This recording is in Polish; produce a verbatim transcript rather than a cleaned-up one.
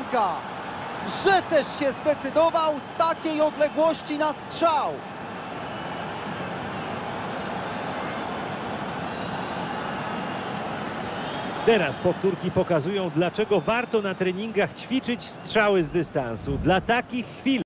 zawodnika, że też się zdecydował z takiej odległości na strzał. Teraz powtórki pokazują, dlaczego warto na treningach ćwiczyć strzały z dystansu. Dla takich chwil